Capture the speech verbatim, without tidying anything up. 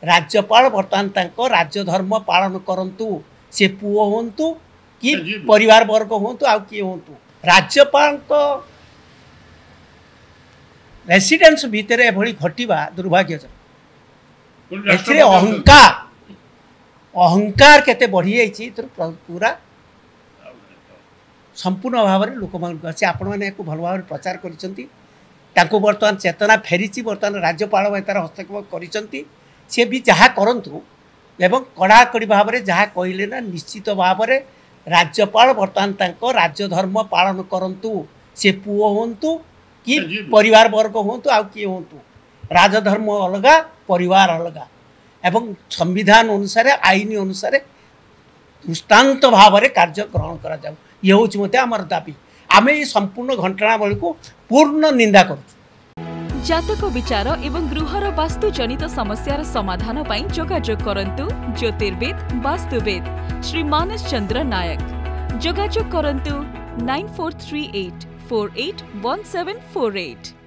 राज्यपाल बर्तमान तांको राज्य धर्म पालन करंतु से पुओ होंतु कि परिवार वर्ग होंतु आ कि होंतु राज्यपाल को रेसिडेंस भितर एभली घटिबा दुर्भाग्यजनक। एथिरे अहंकार अहंकार केते बढ़ी जाइछि पूरा संपूर्ण भाव में लोक मान अच्छे आपण मैंने भल भाव प्रचार करिसेंती तांको वर्तमान चेतना फेरीची वर्तमान राज्यपाल भाई तार हस्तक्षेप करिसेंती से भी जहाँ करंतु एवं कड़ाकड़ी भाव में जहाँ कहले ना निश्चित भाव में राज्यपाल बर्तमान तांको राज्य धर्म पालन करंतु से पुओ होंतु कि परिवार वर्ग होंतु आ कि होंतु राजधर्म अलगा परिवार अलगा एवं संविधान अनुसार आईन अनुसार दृष्टांत भाव में कार्य ग्रहण करा जाऊ ये हूँ मत आम दाबी आम ये संपूर्ण घटनावली को पूर्ण निंदा कर जातक विचार एवं गृहर वास्तु जनित समस्यार समाधान पाई जोगाजोग करंतु ज्योतिर्विद वास्तुविद श्री मानस चंद्र नायक जोगाजोग करंतु nine four three eight four eight one seven four eight.